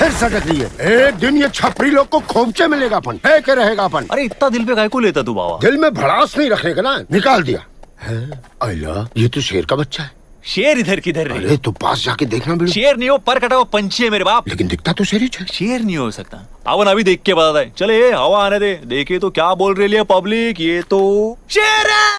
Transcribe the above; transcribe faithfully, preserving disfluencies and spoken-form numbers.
फिर सटक रही है। एक दिन ये छपरी लोग को खोपचे मिलेगा अपन, है के रहेगा अपन। अरे इतना दिल पे काय को लेता तू बाबा? दिल में भड़ास नहीं रखने का ना, निकाल दिया है। अल्लाह, ये तो शेर का बच्चा है। शेर इधर किधर रही? अरे तो पास जाके देखना बिल्लू। शेर नहीं हो, पर कटा हुआ पंछी है मेरे बाप। लेकिन दिखता तो शेर ही है। शेर नहीं हो सकता। अवन अभी देख के बता दे। चले हवा आने दे, देखे तो क्या बोल रही है पब्लिक, ये तो शेर है।